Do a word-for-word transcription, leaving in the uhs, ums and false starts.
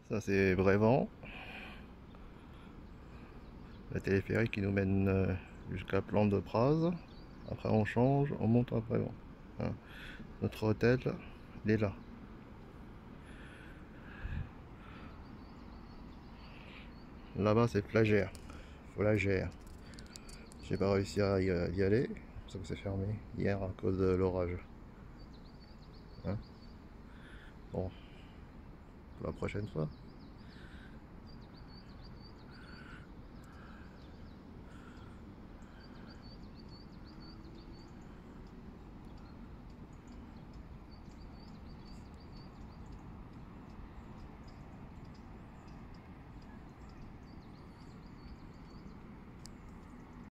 Ça c'est Brévent. Le téléphérique qui nous mène euh, jusqu'à Plante de Praz. Après on change, on monte à Brévent. Hein. Notre hôtel, il est là. Là-bas c'est Flagère. Flagère. J'ai pas réussi à y, y aller, c'est pour ça que c'est fermé hier à cause de l'orage. Hein. Bon, pour la prochaine fois.